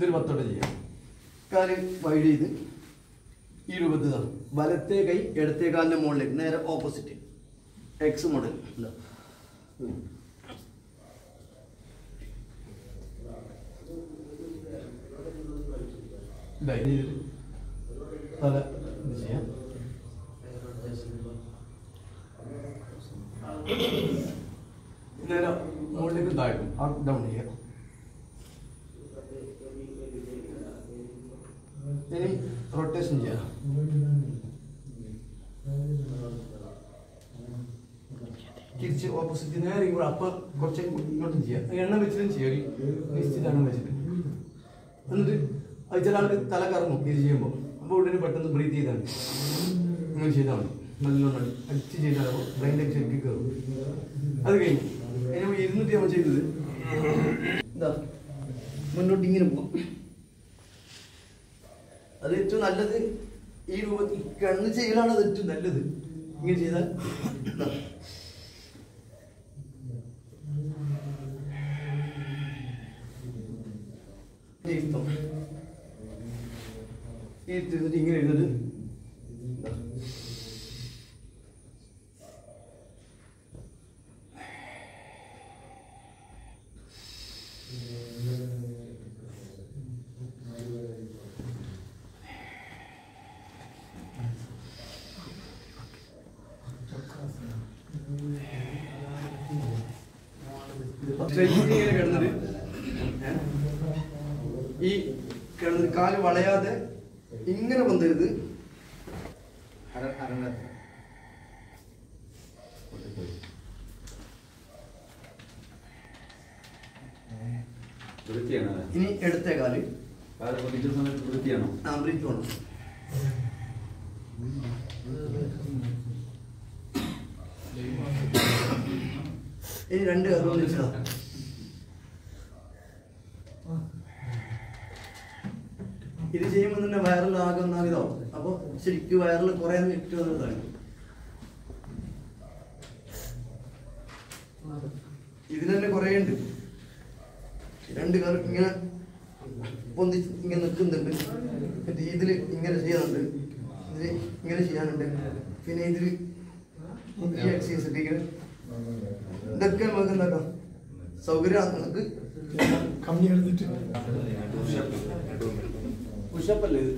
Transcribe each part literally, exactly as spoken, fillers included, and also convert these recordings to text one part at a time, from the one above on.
ഇതൊരു പത്തോടെ ചെയ്യാം. കാല് വൈഡ് ചെയ്ത് ഈ രൂപത്തിലാണ്. വലത്തെ കൈ ഇടത്തെ കാലിൻ്റെ മുകളിലേക്ക് നേരെ ഓപ്പോസിറ്റ് എക്സ് മോഡൽ. തല ഇത് ചെയ്യാം. നേരെ മുകളിലേക്ക് താഴ്ത്തും. അപ്പ് ഡൗൺ ചെയ്യാം. ഇനി റൊട്ടേഷൻ ചെയ്യാം. തിരിച്ച് ഓപ്പോസിറ്റ് നേരെ ഇവിടെ അപ്പം കുറച്ച് ഇങ്ങോട്ടും ചെയ്യാം. എണ്ണ വെച്ചിട്ടും ചെയ്യാം. നിശ്ചിത എണ്ണം വെച്ചിട്ട് എന്നിട്ട് അത് ചില ആൾക്ക് തല കറങ്ങും ഇത് ചെയ്യുമ്പോൾ. അപ്പോൾ ഉടനെ പെട്ടെന്ന് ബ്രീത്ത് ചെയ്താൽ മതി. ഇങ്ങനെ ചെയ്താൽ മതി. നല്ലോണം അടിച്ച് ചെയ്താൽ ബ്രെയിനിലേക്ക് ശരിക്കും കയറും. അത് കഴിഞ്ഞു നമ്മൾ ഇരുന്നിട്ട് നമ്മൾ ചെയ്തത് എന്താ മുന്നോട്ട് ഇങ്ങനെ പോകാം. അത് ഏറ്റവും നല്ലത് ഈ രൂപത്തിൽ കണ്ണ് ചെയ്യലാണ് അത് ഏറ്റവും നല്ലത്. ഇങ്ങനെ ചെയ്താൽ ഇരുന്നിട്ട് ഇങ്ങനെ ഇരുന്നിട്ട് ഇങ്ങനെ കിടന്നിട്ട് ഈ കിടന്നിട്ട് കാല് വളയാതെ ഇങ്ങനെ പൊന്തരുത്. ഇനി എടുത്ത കാല് വൃത്തിയാണോ? ആ ബ്രീത്ത് വേണം. ഇനി രണ്ട് കാലം ഇത് ചെയ്യുമ്പോൾ തന്നെ വയറിൽ ആകെ ഒന്നാകിതാവും. അപ്പോൾ ശരിക്കും വയറിൽ കുറേ ഇട്ട് വന്നതാണ്. ഇതിന് തന്നെ കുറേ ഉണ്ട്. രണ്ട് കാലം ഇങ്ങനെ പൊന്തി ഇങ്ങനെ നിൽക്കുന്നുണ്ട്. എന്നിട്ട് ഇതിൽ ഇങ്ങനെ ചെയ്യാനുണ്ട്, ഇതിൽ ഇങ്ങനെ ചെയ്യാനുണ്ട്. പിന്നെ ഇതിൽ ഈ എക്സസൈസ് ഇങ്ങനെ ഇതൊക്കെ നമുക്ക് എന്താക്കാം സൗകര്യം. നമുക്ക് കമ്മി എടുത്തിട്ട് പുഷപ്പല്ലേ ഇത്.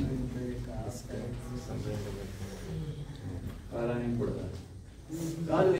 കാലാനും കൊടുക്കാം.